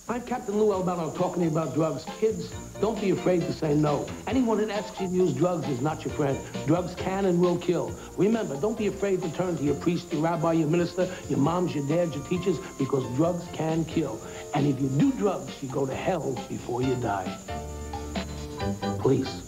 I'm Captain Lou Albano talking to you about drugs. Kids, don't be afraid to say no. Anyone that asks you to use drugs is not your friend. Drugs can and will kill. Remember, don't be afraid to turn to your priest, your rabbi, your minister, your moms, your dads, your teachers, because drugs can kill. And if you do drugs, you go to hell before you die. Please.